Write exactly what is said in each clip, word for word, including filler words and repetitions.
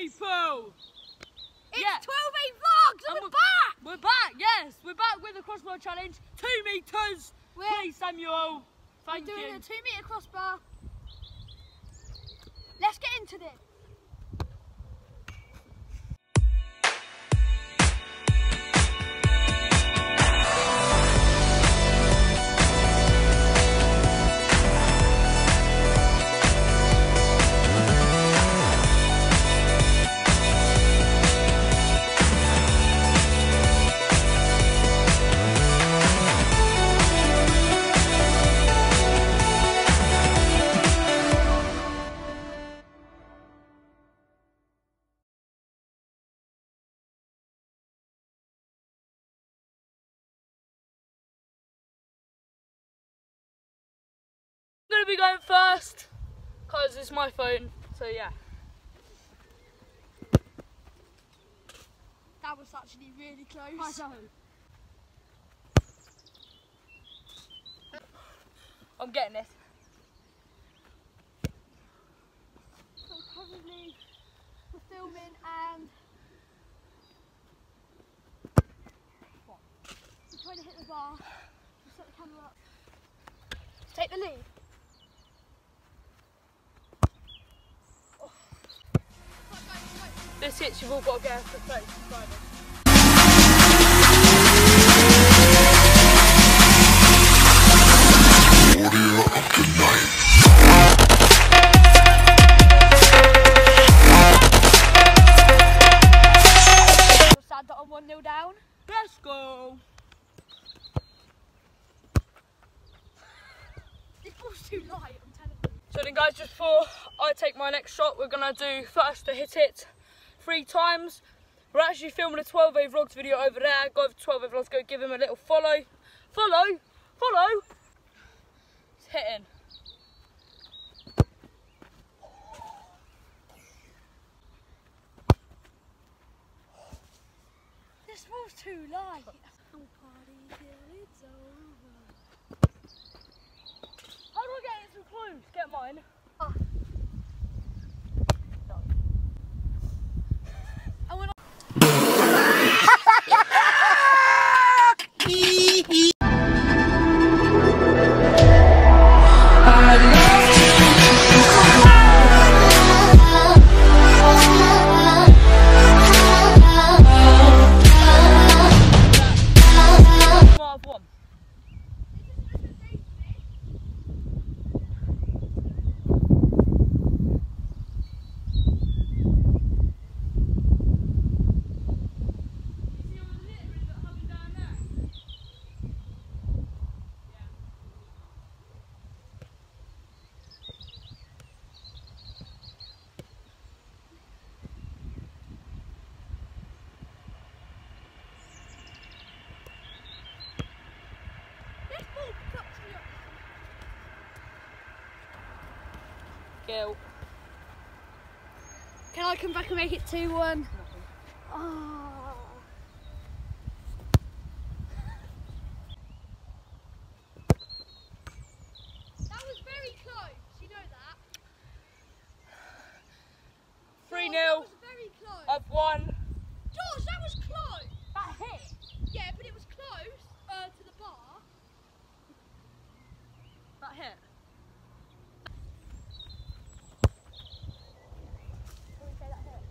people! It's yeah. twelve eight vlogs and, and we're, we're back! We're back, yes! We're back with the crossbar challenge. Two metres! We're, Please, Samuel. Thank we're doing you. a two metre crossbar. Let's get into this. I'm going to be going first because it's my phone, so yeah. That was actually really close. I know. I'm getting this. So currently we're filming and what? We're trying to hit the bar. We'll set the camera up. Take the lead. This hits, you've all got to get for thirty subscribers. Sad that I'm one nil down. Let's go! This ball's too light, I'm telling you. So then guys, just before I take my next shot, we're going to do first to hit it three times. We're actually filming a twelve A Vlogs video over there. Go over to twelve A Vlogs, go give him a little follow. Follow! Follow! It's hitting. This ball's too light. I'll party till it's over. How do I get it so close? Get mine. Oh. I went Gil. Can I come back and make it two one? Oh. That was very close, you know that? three George, nil. that was very close. I've won. George, that was close. That hit. Yeah, but it was close uh, to the bar. That hit. Can we say that hit?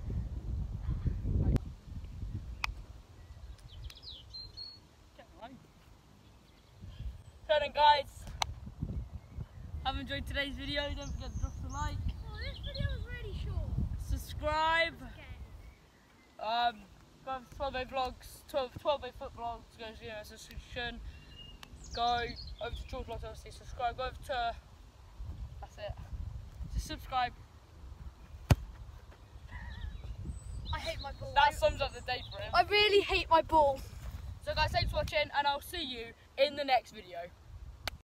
So then guys, have enjoyed today's video. Don't forget to drop a like. Oh, this video was really short. Subscribe. Okay. Um, go over to twelve A Vlogs, twelve, twelve A Foot Vlogs, go to, you know, subscription. Go over to George Vlogs, obviously, subscribe. Go over to, that's it. Just subscribe. I hate my ball. That sums up the day for him. I really hate my ball. So guys, thanks for watching, and I'll see you in the next video.